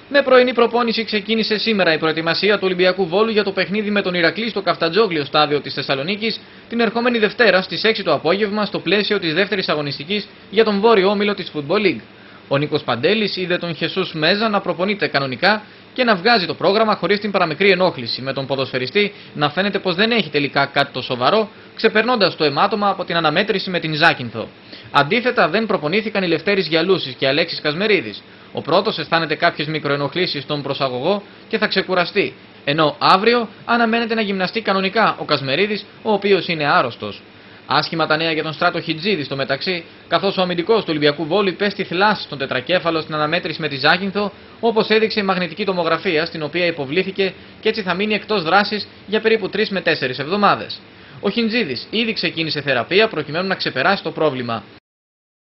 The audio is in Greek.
Με πρωινή προπόνηση ξεκίνησε σήμερα η προετοιμασία του Ολυμπιακού Βόλου για το παιχνίδι με τον Ηρακλή στο Καφτατζόγλιο στάδιο της Θεσσαλονίκης την ερχόμενη Δευτέρα στις 6 το απόγευμα στο πλαίσιο της δεύτερης αγωνιστικής για τον βόρειο όμιλο της Football League. Ο Νίκος Παντέλης είδε τον Χεσούς Μέζα να προπονείται κανονικά και να βγάζει το πρόγραμμα χωρίς την παραμικρή ενόχληση, με τον ποδοσφαιριστή να φαίνεται πως δεν έχει τελικά κάτι το σοβαρό, ξεπερνώντας το αιμάτωμα από την αναμέτρηση με την Ζάκυνθο. Αντίθετα, δεν προπονήθηκαν οι Λευτέρης Γιαλούσης και Αλέξης Κασμερίδης. Ο πρώτος αισθάνεται κάποιες μικροενοχλήσεις στον προσαγωγό και θα ξεκουραστεί, ενώ αύριο αναμένεται να γυμναστεί κανονικά ο Κασμερίδης, ο οποίος είναι άρρωστος. Άσχημα τα νέα για τον Στράτο Χιτζίδη στο μεταξύ, καθώς ο αμυντικός του Ολυμπιακού Βόλου υπέστη θλάση στον τετρακέφαλο στην αναμέτρηση με τη Ζάκυνθο, όπως έδειξε η μαγνητική τομογραφία, στην οποία υποβλήθηκε και έτσι θα μείνει εκτός δράσης για περίπου 3 με 4 εβδομάδες. Ο Χιτζίδης ήδη ξεκίνησε θεραπεία προκειμένου να ξεπεράσει το πρόβλημα.